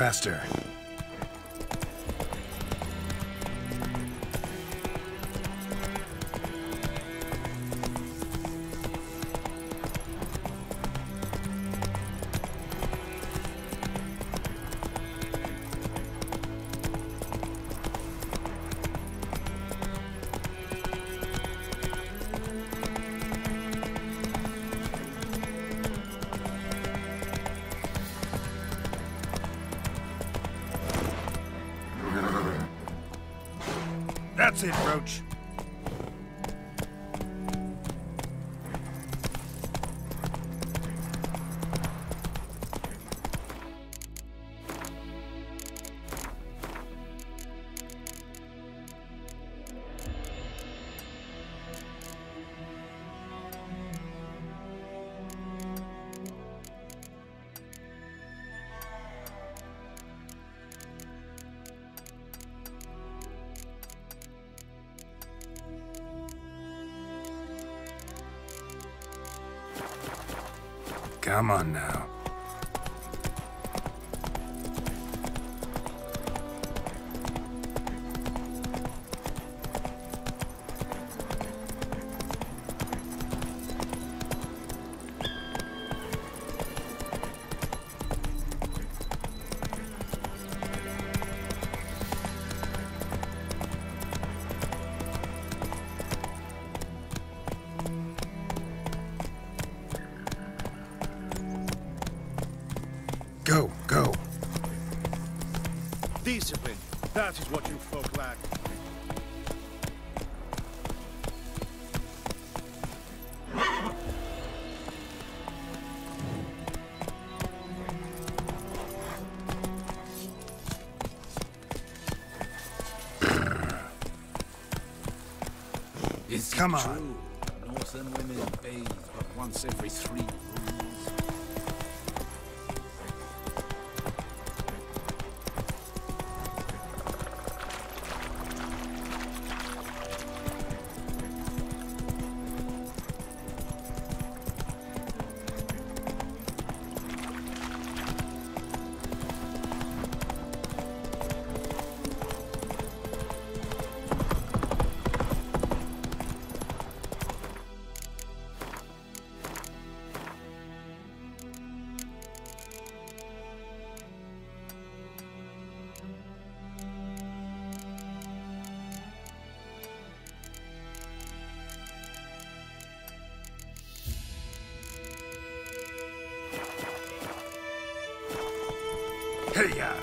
Faster. That's it, Roach. Come on now. Go, go. Discipline. That is what you folk lack. Come on. True. Northern women bathe but once every 3 moons. Hey-ya!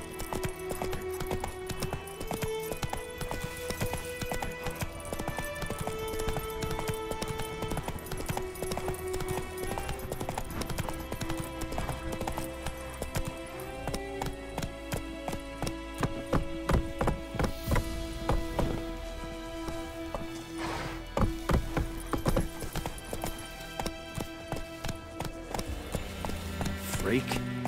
Freak.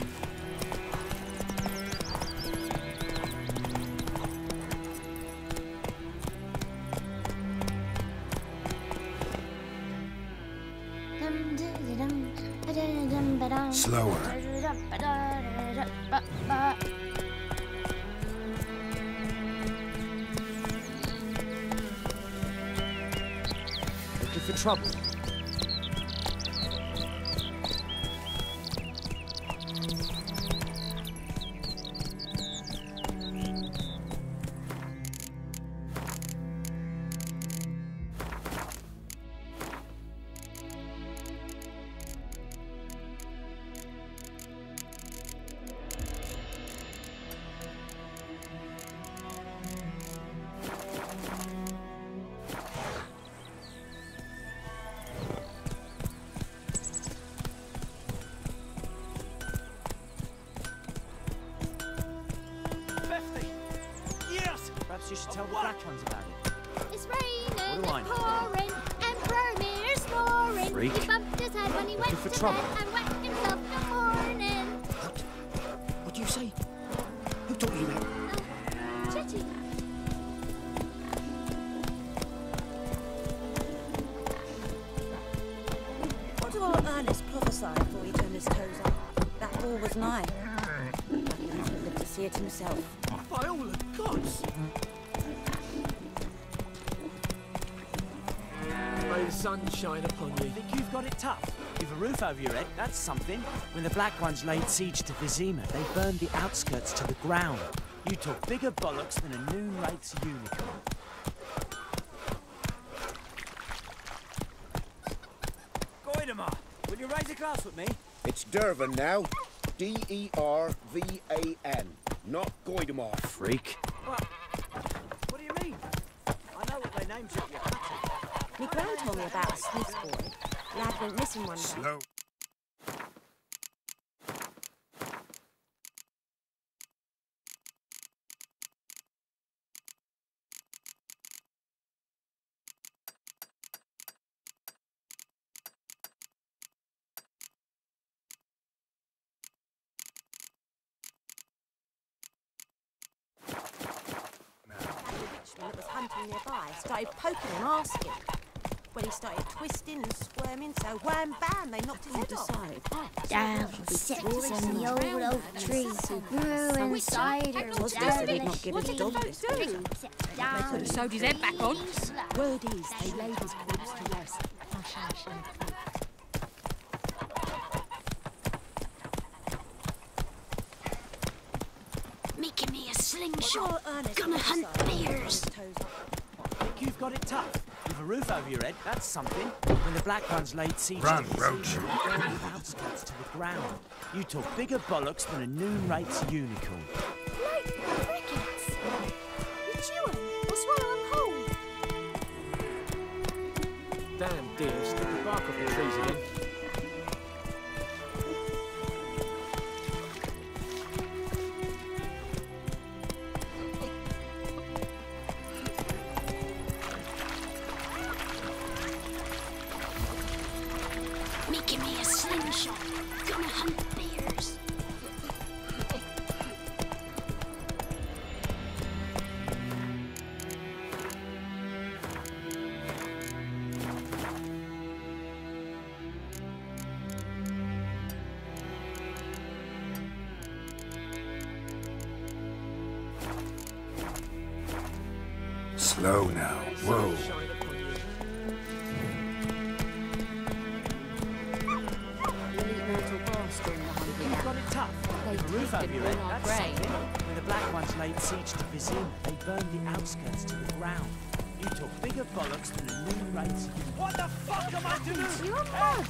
Slower. Looking for trouble. Perhaps you should tell the black ones about it. It's raining, What do I it's know? pouring, and Bromir's snoring. Freak. He bumped his head when he went for to trouble. bed and wet himself in the morning. What do you say? Who taught you that? Chitty. What do our Ernest prophesy before he turned his toes up? That ball was nine. That means we're see it himself. By all the gods! May the sun shine upon you. Think you've got it tough? You've a roof over your head, that's something. When the Black Ones laid siege to Vizima, they burned the outskirts to the ground. You talk bigger bollocks than a noon rates unicorn. Goidemar, will you raise a glass with me? It's Dervan now. D-E-R-V-A-N. Not Goidemar. Freak. What do you mean? I know what they named you at your country. Me gran told me about a Smith's boy. Lad went missing one day. Slow. That was hunting nearby started poking and asking. Well, he started twisting and squirming, so wham bam, they knocked his head off. Down sits in the old oak tree, grew inside her. Was this they'd not given his dog this week? They could have sewed his head back on. Word is, they laid his corpse to rest. Making me a slingshot. Gonna hunt bears. Think you've got it tough? You've a roof over your head, that's something. When the Black Ones laid siege Run, to Roach. Vizima, they burned the outskirts to the ground. You talk bigger bollocks than a noon rates unicorn. Like crickets. You chew 'em or swallow 'em whole. Damn deer, stick the bark off the trees again. Making me a slingshot. Gonna hunt bears. Slow now. Whoa. Shine upon you. You've got it tough. You've a roof over your head, that's something. When the Black Ones laid siege to Vizima, they burned the outskirts to the ground. You talk bigger bollocks than a noon rates. What the fuck am I doing? It's your mug.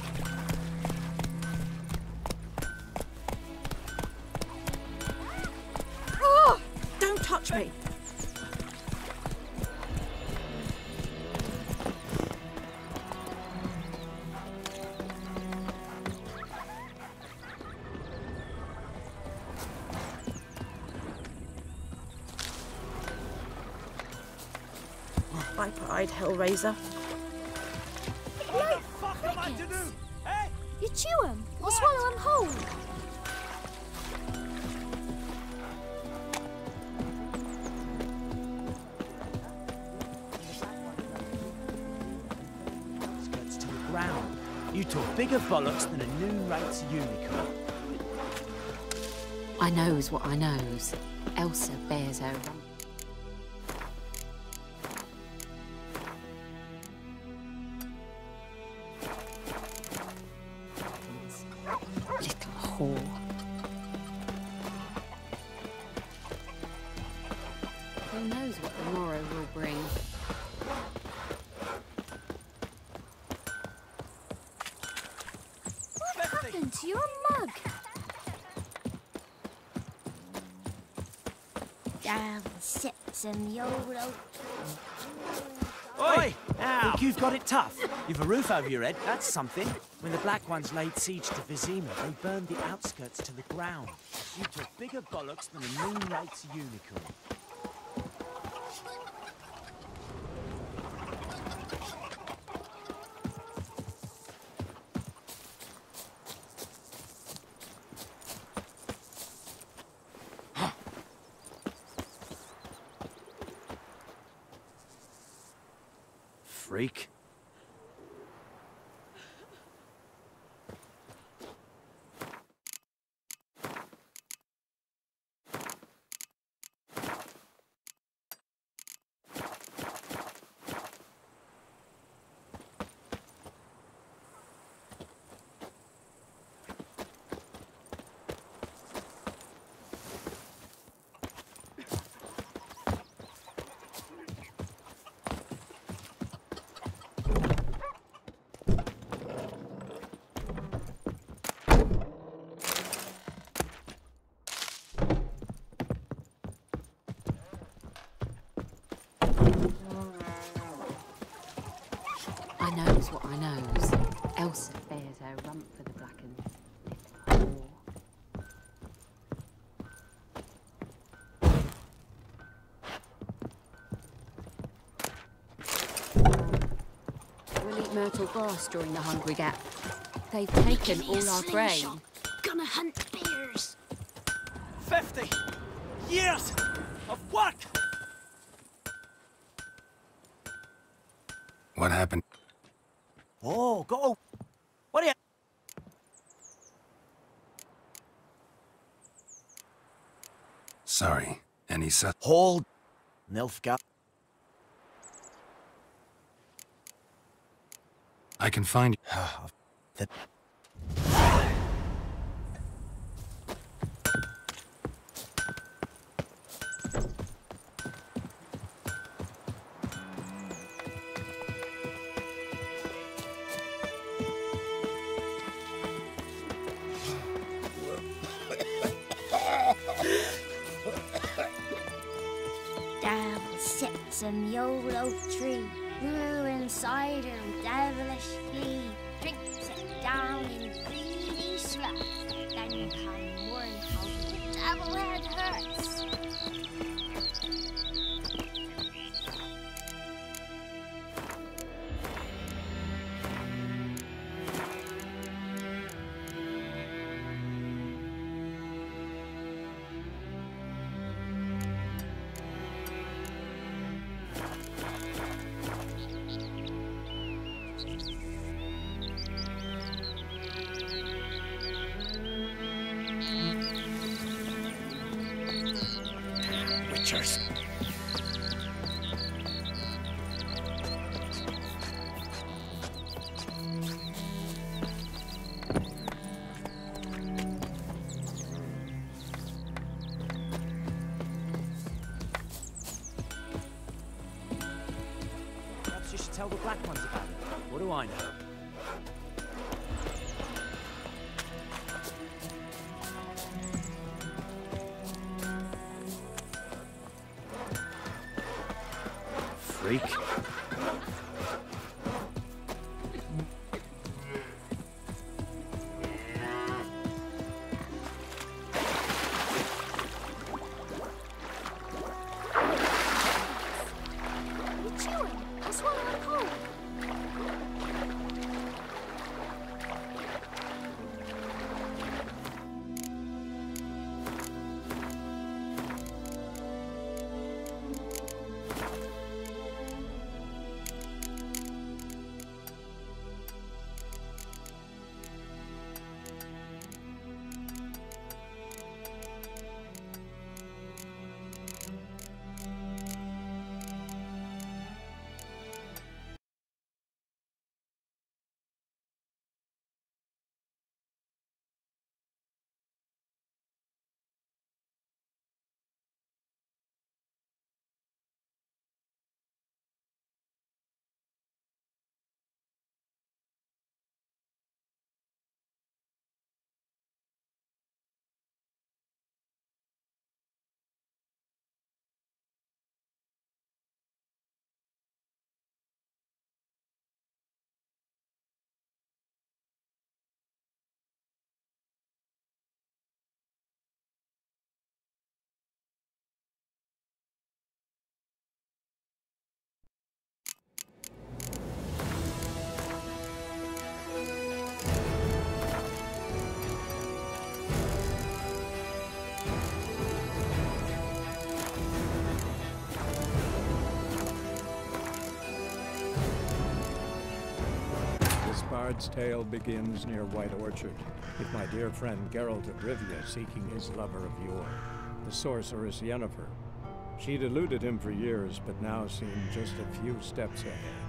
Oh, don't touch me. Viper-eyed Hellraiser. What the fuck am I to do? Eh? You chew 'em or swallow 'em whole. Outskirts to the ground. You talk bigger bollocks than a noon rates unicorn. I knows what I knows. Elsa bears her rump. Little whore. Who knows what the morrow will bring? What happened to your mug? Down sits in the old oak tree. Oi! Think you've got it tough? You've a roof over your head, that's something. When the Black Ones laid siege to Vizima, they burned the outskirts to the ground. You talk bigger bollocks than a noon rates unicorn. Freak. Elsa bears her rump for the black and war. We'll eat myrtle grass during the Hungry Gap. They've taken all our grain. Gonna hunt bears. 50 years of work! What happened? Oh, go! What are you... Sorry. Any Hold... Nilfgaard. I can find The... Devil sits in the old oak tree, brewing cider and devilish glee. Drinks it down in greedy sloth, then come mourn how the devil head hurts. Witchers. Perhaps you should tell the black ones about it. What do I know? Freak. You chewing? I swallowed a cold. Bard's tale begins near White Orchard, with my dear friend Geralt of Rivia seeking his lover of yore, the sorceress Yennefer. She'd eluded him for years, but now seemed just a few steps ahead.